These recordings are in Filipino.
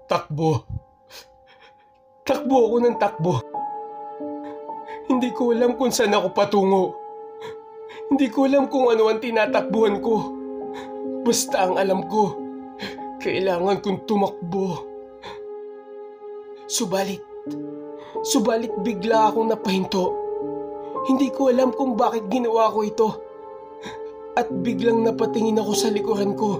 Takbo. Takbo ako ng takbo. Hindi ko alam kung saan ako patungo. Hindi ko alam kung ano ang tinatakbuhan ko. Basta ang alam ko, kailangan kong tumakbo. Subalit bigla akong napahinto. Hindi ko alam kung bakit ginawa ko ito. At biglang napatingin ako sa likuran ko.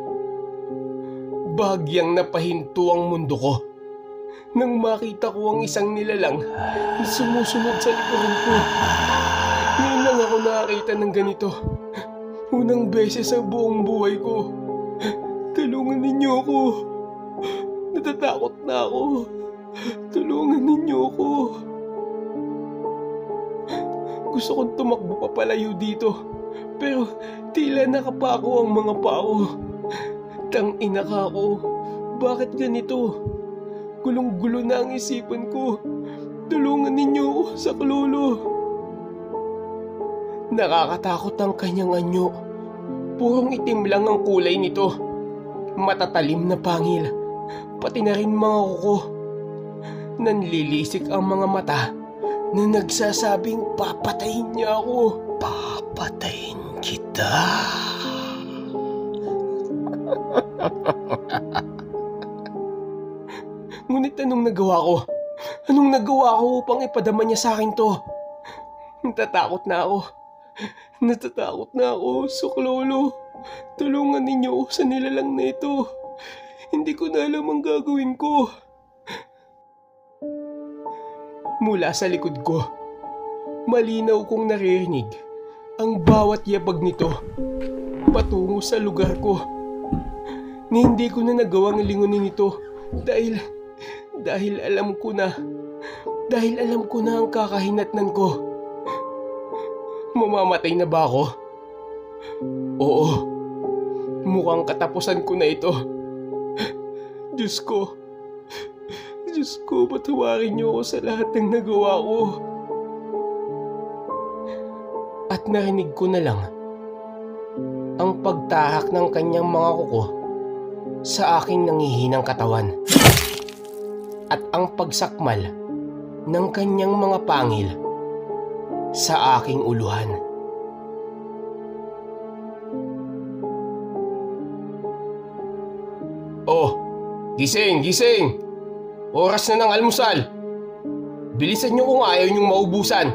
Bahagyang napahinto ang mundo ko nang makita ko ang isang nilalang na sumusunod sa likuran ko. Ngayon lang ako nakakita ng ganito. Unang beses sa buong buhay ko. Tulungan ninyo ako. Natatakot na ako. Tulungan ninyo ako. Gusto kong tumakbo papalayo dito. Pero tila nakapako ang mga pao. Tangina ka ako. Bakit ganito? Gulong-gulo na ang isipan ko. Tulungan ninyo ako sa klolo. Nakakatakot ang kanyang anyo. Purong itim lang ang kulay nito. Matatalim na pangil. Pati na rin mga kuko. Nanlilisik ang mga mata na nagsasabing papatayin niya ako. Papatayin kita. Ngunit anong nagawa ko? Anong nagawa ko upang ipadama niya sa akin to? Natatakot na ako. Natatakot na ako, Suklolo. Tulungan ninyo ako sa nilalang na ito. Hindi ko na alam ang gagawin ko. Mula sa likod ko, malinaw kong naririnig ang bawat yabag nito patungo sa lugar ko. Ni hindi ko na nagawang lingunin ito dahil alam ko na ang kakahinatnan ko. Mamamatay na ba ako? Oo, mukhang katapusan ko na ito. Diyos ko, patawarin niyo ako sa lahat ng nagawa ko. At narinig ko na lang ang pagtahak ng kanyang mga kuko sa aking nangihinang katawan at ang pagsakmal ng kanyang mga pangil sa aking uluhan. Oh, gising! Oras na ng almusal! Bilisan niyo kung ayaw niyong maubusan!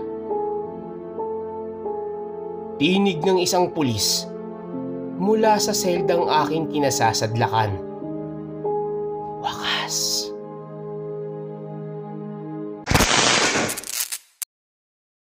Tinig ng isang pulis mula sa seldang aking kinasasadlakan. Wakas!